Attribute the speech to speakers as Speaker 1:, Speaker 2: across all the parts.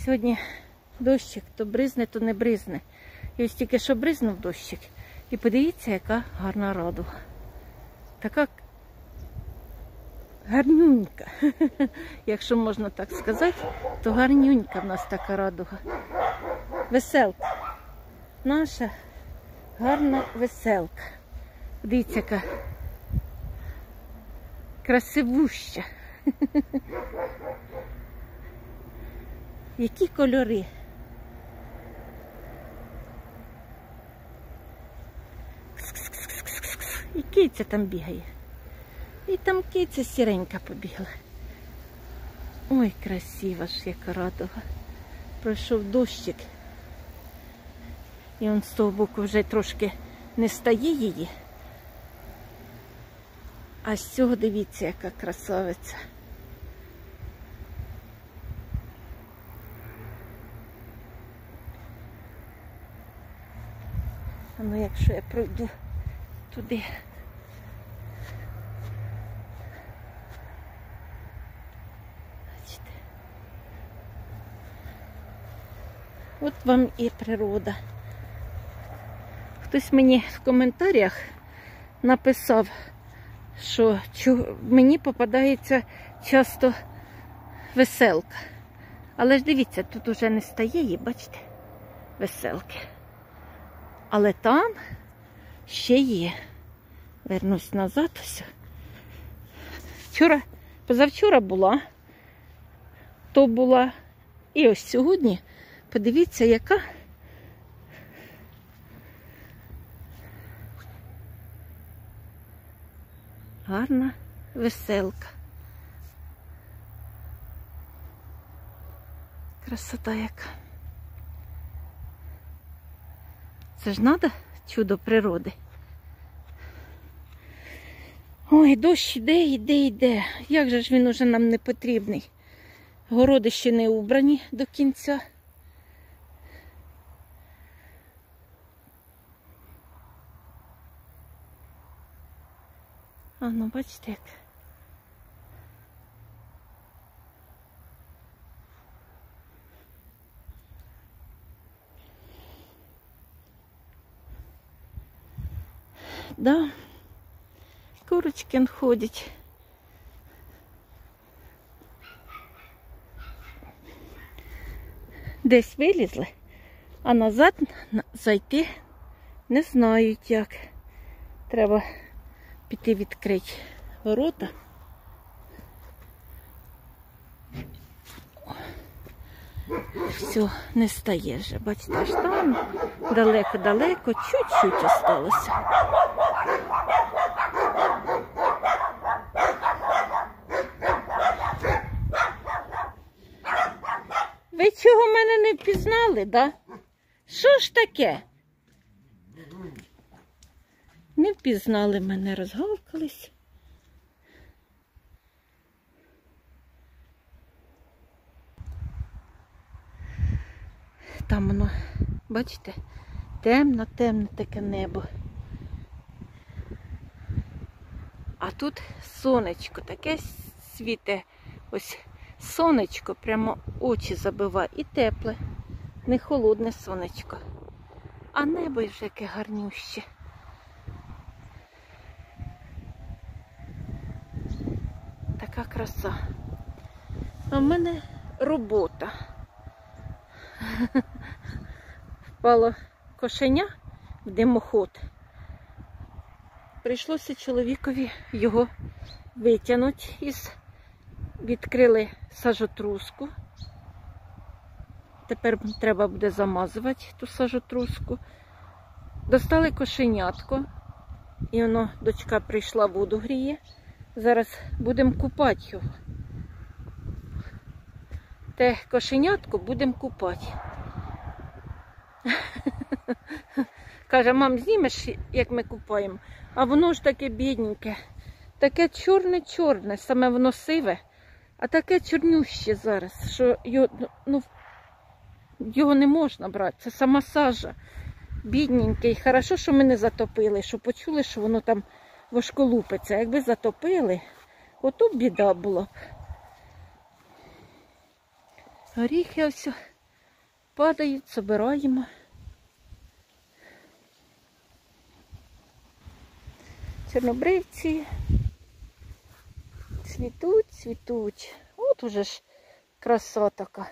Speaker 1: Сьогодні дощик, то бризне, то не бризне. І ось тільки що бризнув дощик. І подивіться, яка гарна радуга. Така гарнюнька. Якщо можна так сказати, то гарнюнька в нас така радуга. Веселка. Наша гарна веселка. Дивіться, яка красивуща. Які кольори. І киця там бігає. І там киця сіренька побігла. Ой, красива ж яка радуга. Пройшов дощик. І он з того боку вже трошки не стає її. А з цього дивіться, яка красавиця. А ну якщо я пройду туди. Бачите. От вам і природа. Хтось мені в коментарях написав, що мені попадається часто веселка. Але ж дивіться, тут уже не стає її, бачите, веселки. Але там ще є. Вернусь назад ось. Позавчора була, то була. І ось сьогодні, подивіться, яка гарна веселка. Красота яка. Це ж треба чудо природи. Ой, дощ йде. Як же ж він уже нам не потрібний. Городи ще не убрані до кінця. А ну, бачите як. Да, курочки ходять. Десь вилізли, а назад зайти не знають як. Треба піти відкрити ворота. Все, не стає вже. Бачите, аж там далеко-далеко, чуть-чуть осталося. Ви чого мене не впізнали, да? Що ж таке? Не впізнали мене, розгавкались. Там воно, бачите, темне таке небо. А тут сонечко таке світе, ось сонечко, прямо очі забиває. І тепле, не холодне сонечко. А небо вже яке гарнюще. Така краса. А в мене робота. Впало кошеня в димоход. Прийшлося чоловікові його витягнути відкрили сажотруску. Тепер треба буде замазувати ту сажотруску. Достали кошенятко. І воно, дочка прийшла, воду гріє. Зараз будемо купати його. Те кошенятко будемо купати. Каже, мам, знімеш, як ми купаємо? А воно ж таке бідненьке. Таке чорне-чорне, саме воно сиве. А таке чорнюще зараз, що його не можна брати. Це сама сажа. Бідненький. Хорошо, що ми не затопили, що почули, що воно там важколупиться. Якби затопили, ото б біда була б. Горіхи ось падають, собираємо. Чорнобривці цвітуть, цвітуть. От уже ж краса така.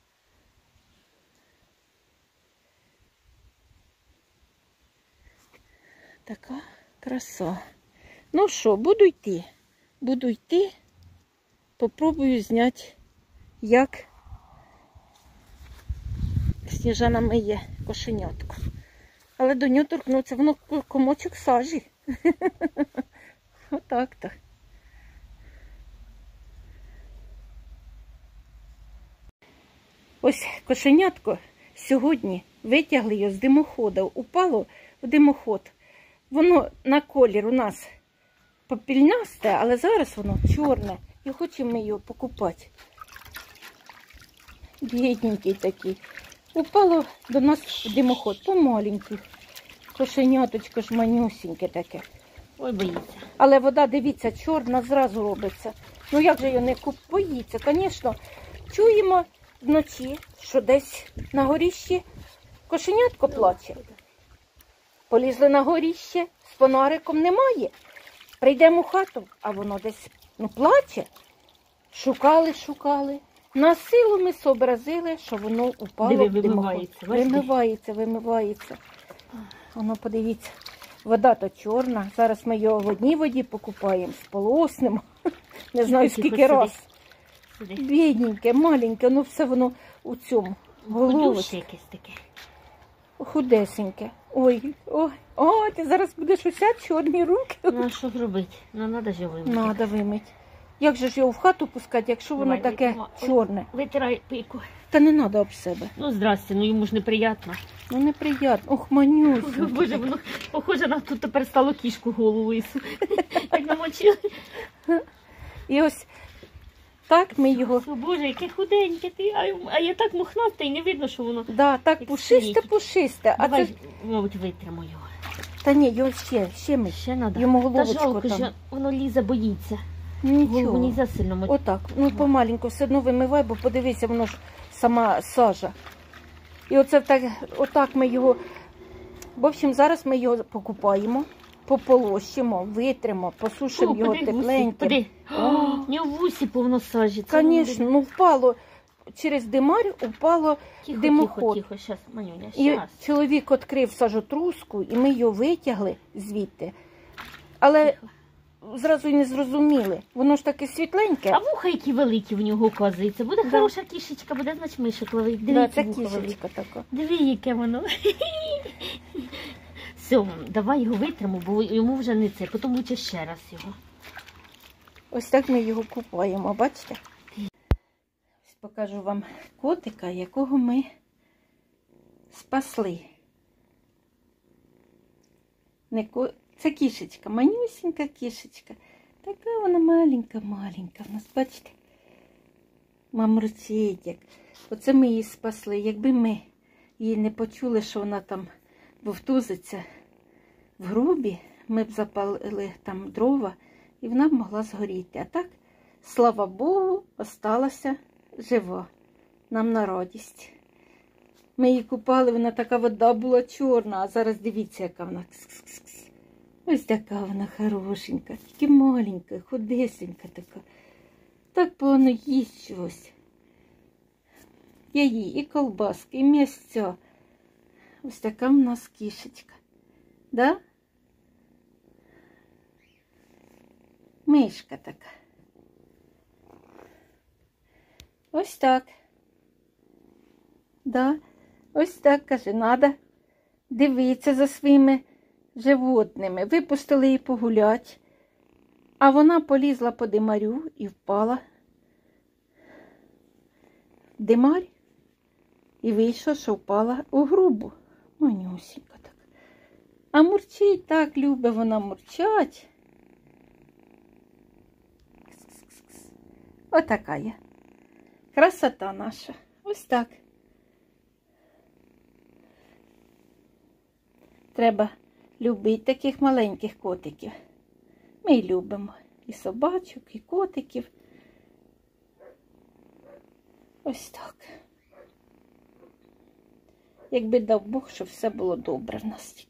Speaker 1: Така краса. Ну що, буду йти. Буду йти. Попробую зняти, як Сніжана миє кошенятку. Але до нього торкнуться, воно комочок сажі. Отак-то. Ось кошенятко сьогодні витягли його з димохода, упало в димоход. Воно на колір у нас попільнасте, але зараз воно чорне. І хочемо ми його покупати. Бідненький такий. Упало до нас в димоход, помаленький. Кошеняточко ж манюсіньке таке.
Speaker 2: Ой, боїться.
Speaker 1: Але вода, дивіться, чорна зразу робиться. Ну як же його не боїться? Звісно, чуємо вночі, що десь на горіщі кошенятко плаче. Полізли на горіще, з фонариком немає. Прийдемо в хату, а воно десь плаче. Шукали, шукали. На силу ми зобразили, що воно упало в димоход. Вимивається. Воно, подивіться, вода то чорна. Зараз ми його в одній воді покупаємо, сполоснемо. Не знаю, скільки раз. Бідненьке, маленьке, ну все воно у цьому.
Speaker 2: Головочка якесь таке.
Speaker 1: Худесеньке. Ой, ти зараз будеш уся чорні руки.
Speaker 2: Ну, а що робити? Ну, треба ж його вимити.
Speaker 1: Треба вимити. Як же ж його в хату пускати, якщо воно таке чорне?
Speaker 2: Витирай пику.
Speaker 1: Та не треба об себе.
Speaker 2: Ну, здрасте, ну йому ж неприємно.
Speaker 1: Ну, неприємно. Ох, манюсеньке.
Speaker 2: Боже, воно похоже на тут тепер стало кішку голову ісу. Так намочили.
Speaker 1: І ось так ми його...
Speaker 2: О, Боже, яке худеньке ти. А я так мохнасте і не видно, що воно...
Speaker 1: Да, так пушисте. А
Speaker 2: давай,
Speaker 1: це...
Speaker 2: мабуть, витримо його.
Speaker 1: Та ні, його ще ми.
Speaker 2: Ще треба.
Speaker 1: Йому
Speaker 2: Та
Speaker 1: головочку
Speaker 2: жалко,
Speaker 1: там.
Speaker 2: що воно Ліза боїться.
Speaker 1: Нічого.
Speaker 2: Голову нельзя сильно мочити.
Speaker 1: Отак, ну помаленьку, все одно вимивай, бо подивися, воно ж сама сажа. І оце отак ми його, в общем, зараз ми його покупаємо, пополощимо, витримо, посушимо його тепленьким.
Speaker 2: Поди, у нього в усі повно сажі.
Speaker 1: Звісно, ну впало, через димарь упало в димоход.
Speaker 2: Тихо, зараз, Манюня,
Speaker 1: І
Speaker 2: зараз.
Speaker 1: чоловік відкрив сажотруску, і ми його витягли звідти. Але зразу й не зрозуміли. Воно ж таке світленьке.
Speaker 2: А вуха які великі в нього, оказується. Буде хороша кішечка, буде, значить, мишок ловить. Дивіться,
Speaker 1: це
Speaker 2: вуха велике.
Speaker 1: кішечка така.
Speaker 2: Диви, яке воно. Все, давай його витримо, бо йому вже не це. Потім лучше ще раз його.
Speaker 1: Ось так ми його купаємо, бачите? Ось покажу вам котика, якого ми спасли. Це кішечка, манюсенька кішечка. Така вона маленька-маленька. У нас, бачите, мамручить як. Оце ми її спасли. Якби ми її не почули, що вона там вовтузиться в грубі, ми б запалили там дрова, і вона б могла згоріти. А так, слава Богу, осталася жива. Нам на радість. Ми її купали, вона така вода була чорна, а зараз дивіться, яка вона. Ось така вона хорошенька, тільки маленька, худесенька така. Так погано їсть щось. Я їй і колбаски, і м'ясця. Ось така в нас кішечка. Да? Мишка така. Ось так. Да? Ось так, каже, треба дивитися за своїми животними. Випустили її погуляти, а вона полізла по димарю і впала. Димарь і вийшло, що впала у грубу. Манюсенька так. А мурчить так любить вона мурчать. Отака я. Красота наша. Ось так. Треба любити таких маленьких котиків. Ми й любимо і собачок, і котиків. Ось так. Якби дав Бог, щоб все було добре в нас.